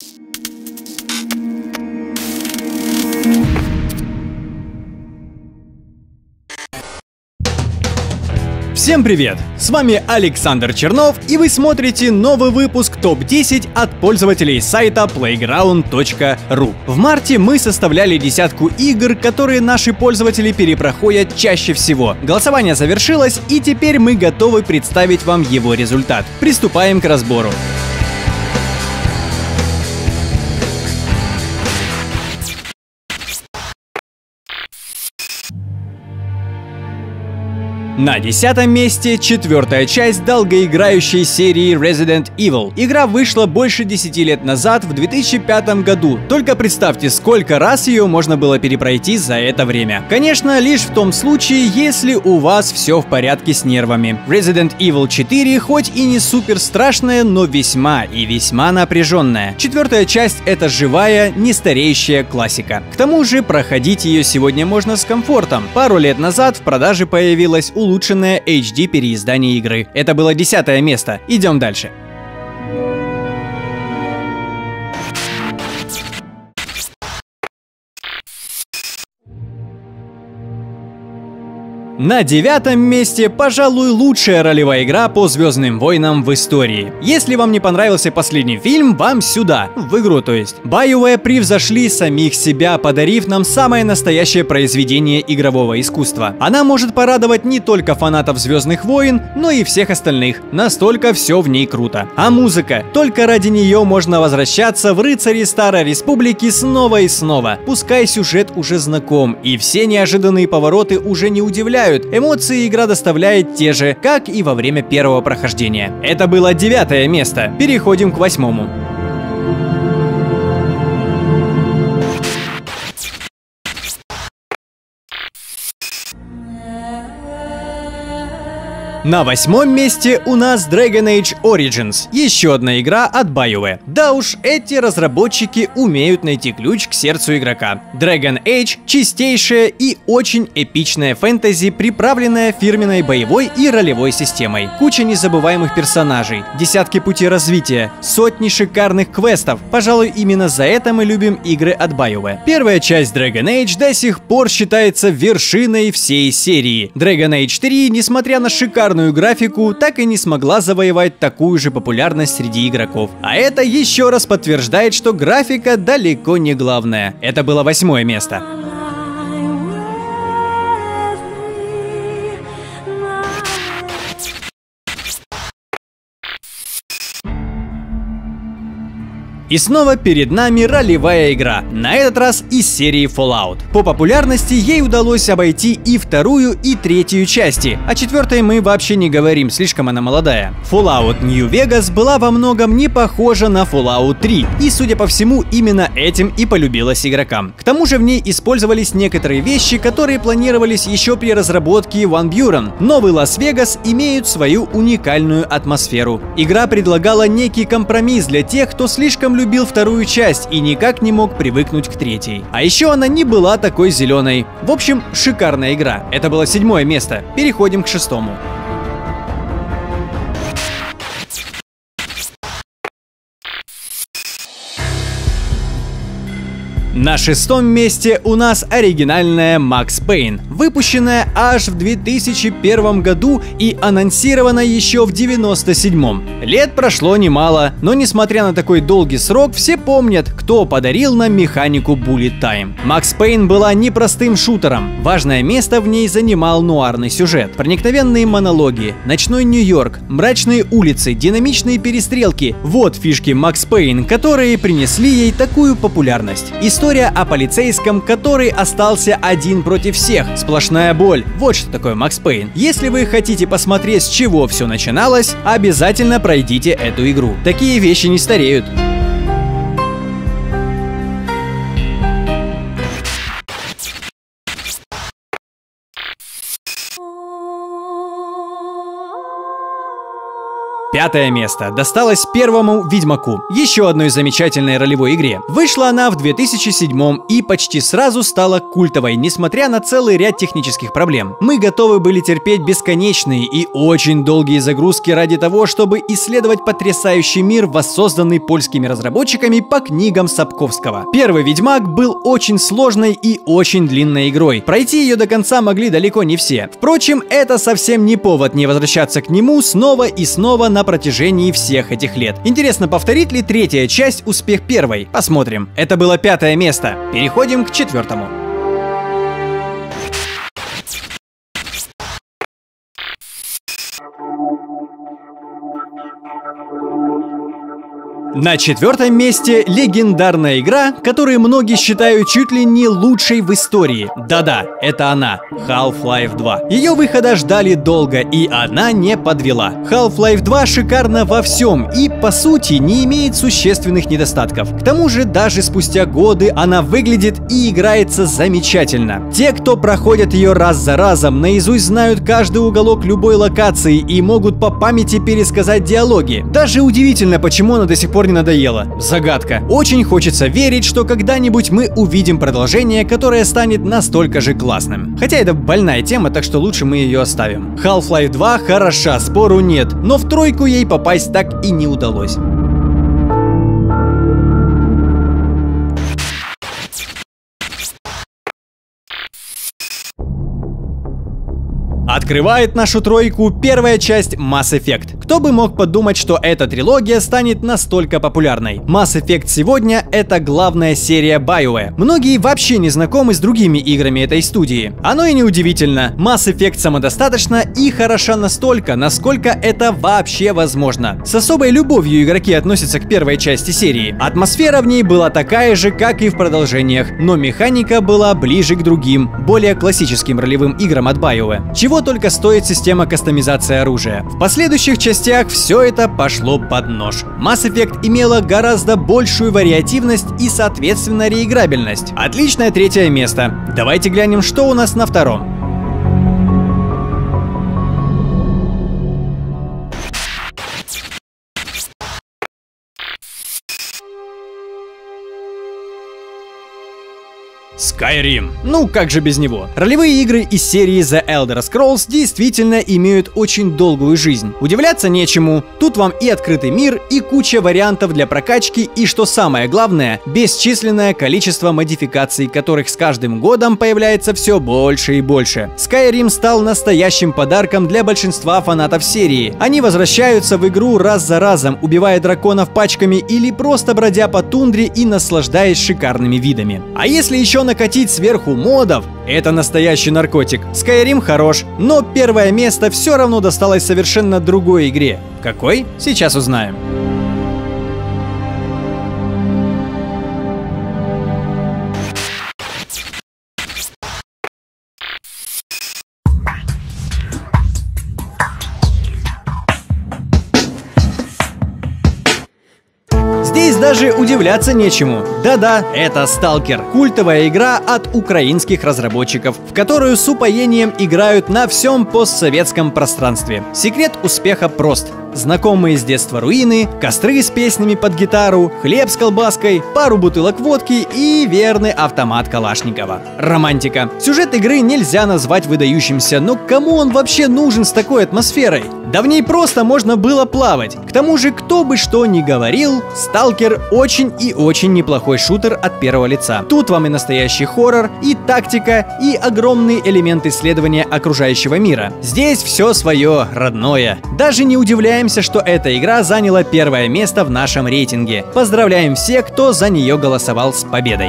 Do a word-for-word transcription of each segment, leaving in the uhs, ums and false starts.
Всем привет! С вами Александр Чернов, и вы смотрите новый выпуск топ десять от пользователей сайта плейграунд точка ру. В марте мы составляли десятку игр, которые наши пользователи перепроходят чаще всего. Голосование завершилось, и теперь мы готовы представить вам его результат. Приступаем к разбору. На десятом месте четвертая часть долгоиграющей серии Resident Evil. Игра вышла больше десяти лет назад, в две тысячи пятом году. Только представьте, сколько раз ее можно было перепройти за это время. Конечно, лишь в том случае, если у вас все в порядке с нервами. Resident Evil четыре хоть и не супер страшная, но весьма и весьма напряженная. Четвертая часть — это живая, не стареющая классика. К тому же проходить ее сегодня можно с комфортом. Пару лет назад в продаже появилась улучшенное эйч ди переиздание игры. Это было десятое место. Идем дальше. На девятом месте, пожалуй, лучшая ролевая игра по Звездным войнам в истории. Если вам не понравился последний фильм, вам сюда, в игру то есть. BioWare превзошли самих себя, подарив нам самое настоящее произведение игрового искусства. Она может порадовать не только фанатов Звездных войн, но и всех остальных. Настолько все в ней круто. А музыка? Только ради нее можно возвращаться в Рыцари Старой Республики снова и снова. Пускай сюжет уже знаком, и все неожиданные повороты уже не удивляют. Эмоции игра доставляет те же, как и во время первого прохождения. Это было девятое место. Переходим к восьмому. На восьмом месте у нас Dragon Age Origins, еще одна игра от BioWare. Да уж, эти разработчики умеют найти ключ к сердцу игрока. Dragon Age — чистейшая и очень эпичная фэнтези, приправленная фирменной боевой и ролевой системой. Куча незабываемых персонажей, десятки путей развития, сотни шикарных квестов. Пожалуй, именно за это мы любим игры от BioWare. Первая часть Dragon Age до сих пор считается вершиной всей серии. Dragon Age три, несмотря на шикарную графику, так и не смогла завоевать такую же популярность среди игроков. А это еще раз подтверждает, что графика далеко не главное. Это было восьмое место. И снова перед нами ролевая игра, на этот раз из серии Fallout. По популярности ей удалось обойти и вторую, и третью части, о четвертой мы вообще не говорим, слишком она молодая. Fallout New Vegas была во многом не похожа на Fallout три, и, судя по всему, именно этим и полюбилась игрокам. К тому же в ней использовались некоторые вещи, которые планировались еще при разработке One Buren. Новый Лас-Вегас имеет свою уникальную атмосферу. Игра предлагала некий компромисс для тех, кто слишком любит любил вторую часть и никак не мог привыкнуть к третьей. А еще она не была такой зеленой. В общем, шикарная игра. Это было седьмое место. Переходим к шестому. На шестом месте у нас оригинальная Макс Пейн, выпущенная аж в две тысячи первом году и анонсирована еще в девяносто седьмом. Лет прошло немало, но несмотря на такой долгий срок, все помнят, кто подарил нам механику Bullet Time. Макс Пейн была непростым шутером. Важное место в ней занимал нуарный сюжет. Проникновенные монологи, ночной Нью-Йорк, мрачные улицы, динамичные перестрелки – вот фишки Макс Пейн, которые принесли ей такую популярность. История о полицейском, который остался один против всех. Сплошная боль. Вот что такое Макс Пейн. Если вы хотите посмотреть, с чего все начиналось, обязательно пройдите эту игру. Такие вещи не стареют. Пятое место досталось первому Ведьмаку, еще одной замечательной ролевой игре. Вышла она в две тысячи седьмом и почти сразу стала культовой, несмотря на целый ряд технических проблем. Мы готовы были терпеть бесконечные и очень долгие загрузки ради того, чтобы исследовать потрясающий мир, воссозданный польскими разработчиками по книгам Сапковского. Первый Ведьмак был очень сложной и очень длинной игрой. Пройти ее до конца могли далеко не все. Впрочем, это совсем не повод не возвращаться к нему снова и снова на протяжении всех этих лет. Интересно, повторит ли третья часть успех первой? Посмотрим. Это было пятое место. Переходим к четвертому. На четвертом месте легендарная игра, которую многие считают чуть ли не лучшей в истории. Да-да, это она, Half-Life два. Ее выхода ждали долго, и она не подвела. Half-Life два шикарна во всем и, по сути, не имеет существенных недостатков. К тому же, даже спустя годы она выглядит и играется замечательно. Те, кто проходят ее раз за разом, наизусть знают каждый уголок любой локации и могут по памяти пересказать диалоги. Даже удивительно, почему она до сих пор не надоело. Загадка. Очень хочется верить, что когда-нибудь мы увидим продолжение, которое станет настолько же классным. Хотя это больная тема, так что лучше мы ее оставим. Half-Life два хороша, спору нет, но в тройку ей попасть так и не удалось. Открывает нашу тройку первая часть Mass Effect. Кто бы мог подумать, что эта трилогия станет настолько популярной. Mass Effect сегодня — это главная серия BioWare. Многие вообще не знакомы с другими играми этой студии. Оно и не удивительно. Mass Effect самодостаточна и хороша настолько, насколько это вообще возможно. С особой любовью игроки относятся к первой части серии. Атмосфера в ней была такая же, как и в продолжениях, но механика была ближе к другим, более классическим ролевым играм от BioWare. Чего только стоит система кастомизации оружия. В последующих частях все это пошло под нож. Mass Effect имела гораздо большую вариативность и, соответственно, реиграбельность. Отличное третье место. Давайте глянем, что у нас на втором. Skyrim. Ну, как же без него? Ролевые игры из серии The Elder Scrolls действительно имеют очень долгую жизнь. Удивляться нечему. Тут вам и открытый мир, и куча вариантов для прокачки, и, что самое главное, бесчисленное количество модификаций, которых с каждым годом появляется все больше и больше. Skyrim стал настоящим подарком для большинства фанатов серии. Они возвращаются в игру раз за разом, убивая драконов пачками или просто бродя по тундре и наслаждаясь шикарными видами. А если еще накатить сверху модов, это настоящий наркотик. Skyrim хорош, но первое место все равно досталось совершенно другой игре. Какой? Сейчас узнаем. Здесь даже удивляться нечему. Да-да, это Stalker, культовая игра от украинских разработчиков, в которую с упоением играют на всем постсоветском пространстве. Секрет успеха прост. Знакомые с детства руины, костры с песнями под гитару, хлеб с колбаской, пару бутылок водки и верный автомат Калашникова. Романтика. Сюжет игры нельзя назвать выдающимся, но кому он вообще нужен с такой атмосферой? Да в ней просто можно было плавать. К тому же, кто бы что ни говорил, Stalker очень и очень неплохой шутер от первого лица. Тут вам и настоящий хоррор, и тактика, и огромный элемент исследования окружающего мира. Здесь все свое родное. Даже не удивляемся, что эта игра заняла первое место в нашем рейтинге. Поздравляем всех, кто за нее голосовал, с победой!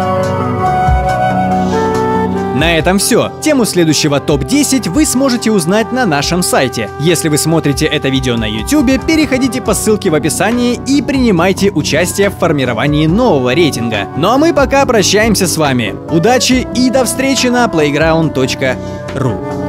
На этом все. Тему следующего топ десять вы сможете узнать на нашем сайте. Если вы смотрите это видео на ютубе, переходите по ссылке в описании и принимайте участие в формировании нового рейтинга. Ну а мы пока прощаемся с вами. Удачи и до встречи на плейграунд точка ру.